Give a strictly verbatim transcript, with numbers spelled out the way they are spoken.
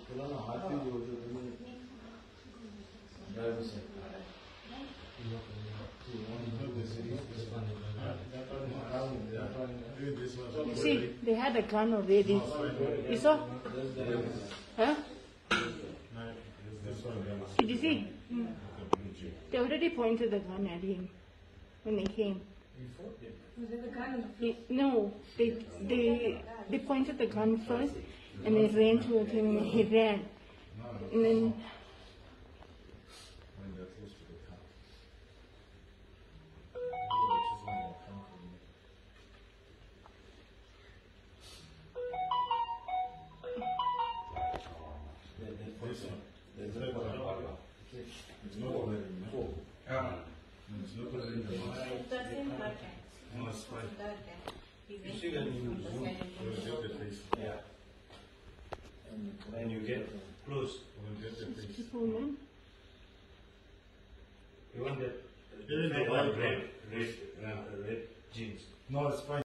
You see, they had a gun already. You saw? Huh? Did you see? Mm. They already pointed the gun at him when they came. Was it the gun? He, no, they, they, they pointed the gun first and they ran towards him and he ran. And then and you get close. You want that? Even the white red, red, red jeans. No, it's fine.